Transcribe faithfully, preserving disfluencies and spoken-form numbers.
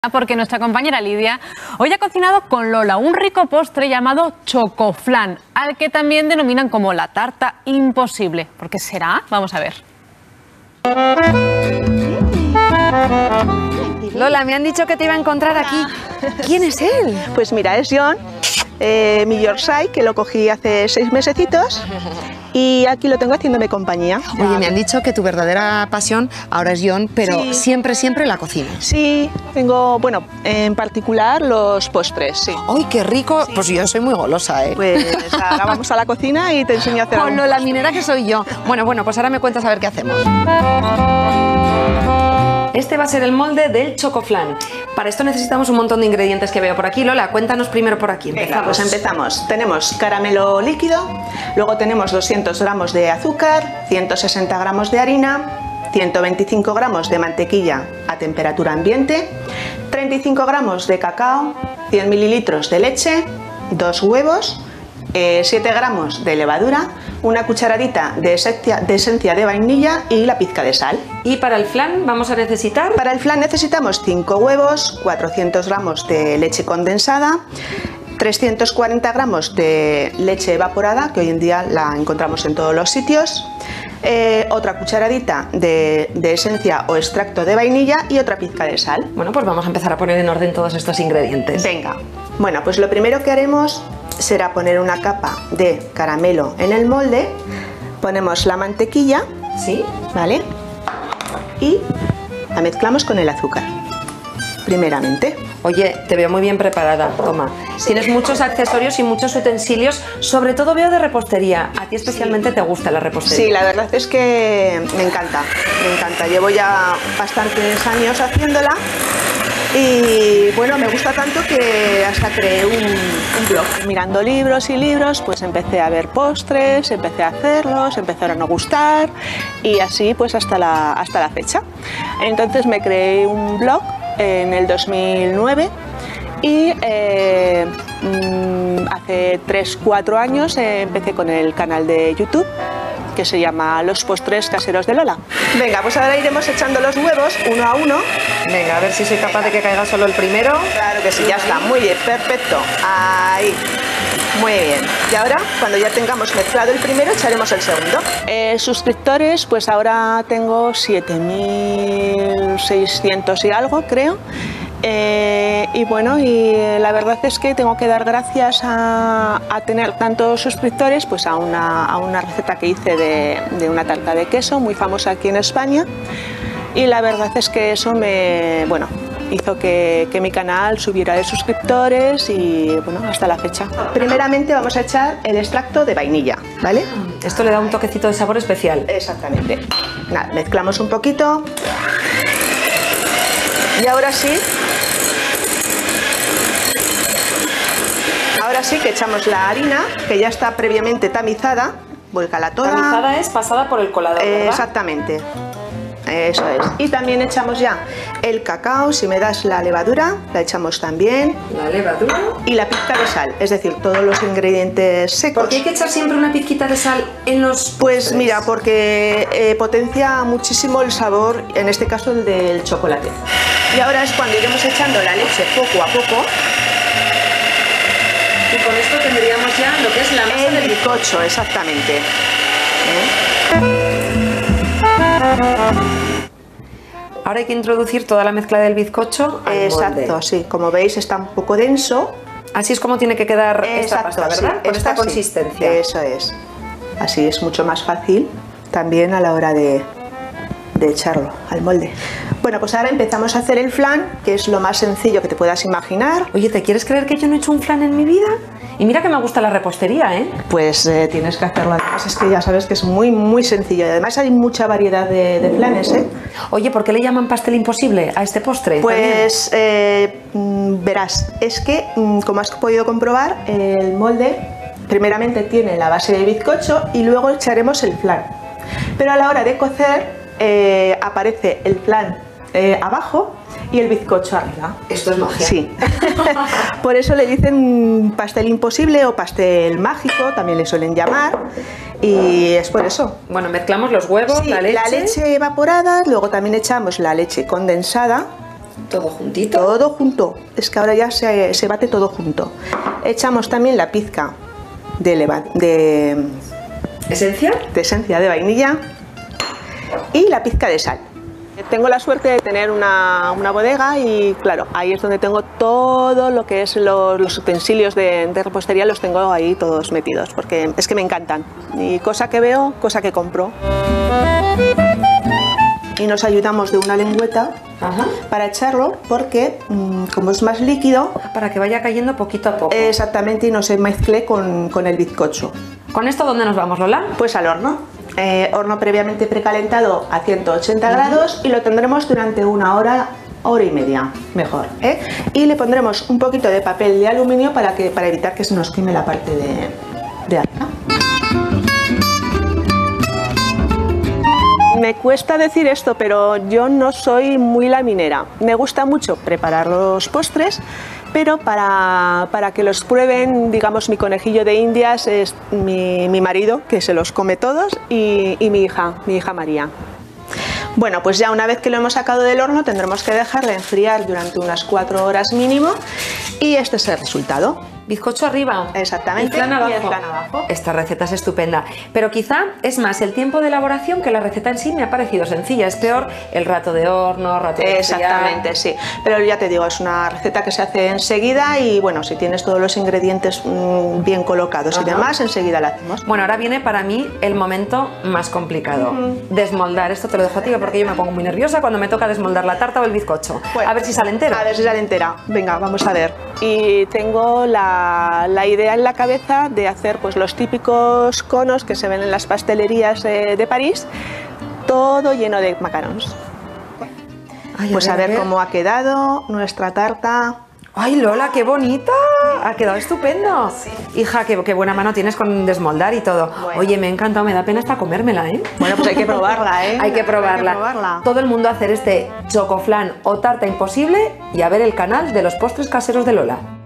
Porque nuestra compañera Lidia hoy ha cocinado con Lola un rico postre llamado chocoflan, al que también denominan como la tarta imposible. ¿Por qué será? Vamos a ver. Lola, me han dicho que te iba a encontrar aquí. ¿Quién es él? Pues mira, es John, eh, mi Yorkshire, que lo cogí hace seis mesecitos y aquí lo tengo haciéndome compañía. Oye, me han dicho que tu verdadera pasión ahora es John, pero Sí. siempre, siempre la cocina. Sí, tengo, bueno, en particular los postres, sí. ¡Ay, qué rico! Sí. Pues yo soy muy golosa, ¿eh? Pues ahora vamos a la cocina y te enseño a hacer Con algo. Lola minera que soy yo. Bueno, bueno, pues ahora me cuentas a ver qué hacemos. Este va a ser el molde del chocoflan. Para esto necesitamos un montón de ingredientes que veo por aquí. Lola, cuéntanos primero por aquí. Venga, pues empezamos. Tenemos caramelo líquido, luego tenemos doscientos gramos de azúcar, ciento sesenta gramos de harina, ciento veinticinco gramos de mantequilla a temperatura ambiente, treinta y cinco gramos de cacao, cien mililitros de leche, dos huevos, eh, siete gramos de levadura, una cucharadita de esencia, de esencia de vainilla y la pizca de sal. Y para el flan vamos a necesitar... Para el flan necesitamos cinco huevos, cuatrocientos gramos de leche condensada, trescientos cuarenta gramos de leche evaporada, que hoy en día la encontramos en todos los sitios, eh, otra cucharadita de, de esencia o extracto de vainilla y otra pizca de sal. Bueno, pues vamos a empezar a poner en orden todos estos ingredientes. Venga, bueno, pues lo primero que haremos será poner una capa de caramelo en el molde, ponemos la mantequilla, ¿Sí? ¿vale? Y la mezclamos con el azúcar, primeramente. Oye, te veo muy bien preparada, toma. Tienes muchos accesorios y muchos utensilios, sobre todo veo de repostería. A ti especialmente Sí. te gusta la repostería. Sí, la verdad es que me encanta, me encanta. Llevo ya bastantes años haciéndola y bueno, me gusta tanto que hasta creé un, un blog. Mirando libros y libros, pues empecé a ver postres, empecé a hacerlos, empezaron a gustar y así pues hasta la, hasta la fecha. Entonces me creé un blog en el dos mil nueve y eh, mmm, hace tres cuatro años eh, empecé con el canal de YouTube que se llama Los Postres Caseros de Lola. Venga, pues ahora iremos echando los huevos uno a uno. Venga, a ver si soy capaz de que caiga solo el primero. Claro que sí, ya está, muy bien, perfecto. Ahí, muy bien. Y ahora, cuando ya tengamos mezclado el primero, echaremos el segundo. Eh, suscriptores, pues ahora tengo siete mil seiscientos y algo, creo. Eh, y bueno, y la verdad es que tengo que dar gracias a, a tener tantos suscriptores, pues a una, a una receta que hice de, de una tarta de queso muy famosa aquí en España. Y la verdad es que eso me, bueno, hizo que, que mi canal subiera de suscriptores y bueno, hasta la fecha. Primeramente vamos a echar el extracto de vainilla, ¿vale? Esto le da un toquecito de sabor especial. Exactamente. Nada, mezclamos un poquito. Y ahora sí, ahora sí que echamos la harina, que ya está previamente tamizada, vuélcala toda. Tamizada es pasada por el colador, Eh, ¿verdad? exactamente. Eso es. Y también echamos ya el cacao, si me das la levadura, la echamos también. La levadura. Y la pizca de sal, es decir, todos los ingredientes secos. ¿Por qué hay que echar siempre una pizquita de sal en los Pues postres? mira, porque eh, potencia muchísimo el sabor, en este caso el del chocolate. Y ahora es cuando iremos echando la leche poco a poco. Y con esto tendríamos ya lo que es la masa El del bizcocho, exactamente. ¿Eh? Ahora hay que introducir toda la mezcla del bizcocho al Exacto, molde. sí. Como veis está un poco denso. Así es como tiene que quedar esta Exacto, pasta, sí, ¿verdad? Con esta esta sí. consistencia. Eso es. Así es mucho más fácil también a la hora de, de echarlo al molde. Bueno, pues ahora empezamos a hacer el flan, que es lo más sencillo que te puedas imaginar. Oye, ¿te quieres creer que yo no he hecho un flan en mi vida? Y mira que me gusta la repostería, ¿eh? Pues eh, tienes que hacerlo. Además es que ya sabes que es muy, muy sencillo. Y además hay mucha variedad de, de flanes, ¿eh? Oye, ¿por qué le llaman pastel imposible a este postre? Pues eh, mm, verás, es que, mm, como has podido comprobar, el molde primeramente tiene la base de bizcocho y luego echaremos el flan. Pero a la hora de cocer eh, aparece el flan eh, abajo y el bizcocho arriba. Esto es magia. Sí. Por eso le dicen pastel imposible o pastel mágico, también le suelen llamar. Y es por eso. Bueno, mezclamos los huevos, Sí, la leche. la leche evaporada, luego también echamos la leche condensada, Todo juntito. Todo junto. Es que ahora ya se, se bate todo junto. Echamos también la pizca de, leva, de, ¿Esencia? de esencia de vainilla y la pizca de sal. Tengo la suerte de tener una, una bodega y claro, ahí es donde tengo todo lo que es los, los utensilios de, de repostería, los tengo ahí todos metidos, porque es que me encantan. Y cosa que veo, cosa que compro. Y nos ayudamos de una lengüeta. Ajá. Para echarlo, porque mmm, como es más líquido... Para que vaya cayendo poquito a poco. Exactamente, y no se mezcle con, con el bizcocho. ¿Con esto dónde nos vamos, Lola? Pues al horno. Eh, horno previamente precalentado a ciento ochenta uh-huh. grados y lo tendremos durante una hora, hora y media, mejor. ¿eh? Y le pondremos un poquito de papel de aluminio para, que, para evitar que se nos queme la parte de, de arriba. Me cuesta decir esto, pero yo no soy muy laminera. Me gusta mucho preparar los postres, pero para, para que los prueben, digamos, mi conejillo de indias es mi, mi marido, que se los come todos, y, y mi hija, mi hija María. Bueno, pues ya una vez que lo hemos sacado del horno tendremos que dejarle enfriar durante unas cuatro horas mínimo y este es el resultado. Bizcocho arriba. Exactamente. Y flan abajo. Y el flan abajo. Esta receta es estupenda. Pero quizá es más el tiempo de elaboración que la receta en sí me ha parecido sencilla. Es peor el rato de horno, rato de Exactamente, sí. Pero ya te digo, es una receta que se hace enseguida y bueno, si tienes todos los ingredientes mmm, bien colocados Ajá. y demás, enseguida la hacemos. Bueno, ahora viene para mí el momento más complicado. Uh-huh. Desmoldar. Esto te lo dejo a ti porque yo me pongo muy nerviosa cuando me toca desmoldar la tarta o el bizcocho. Bueno, a ver si sale entero. A ver si sale entera. Venga, vamos a ver. Y tengo la, la idea en la cabeza de hacer pues los típicos conos que se ven en las pastelerías de, de París, todo lleno de macarons. Ay, pues a ver, a ver cómo ha quedado nuestra tarta. ¡Ay, Lola, qué bonita! Ha quedado estupendo. Sí. Hija, qué, qué buena mano tienes con desmoldar y todo. Bueno. Oye, me ha encantado, me da pena hasta comérmela, ¿eh? Bueno, pues hay que probarla, ¿eh? hay, que probarla. hay que probarla. Todo el mundo a hacer este chocoflan o tarta imposible y a ver el canal de los postres caseros de Lola.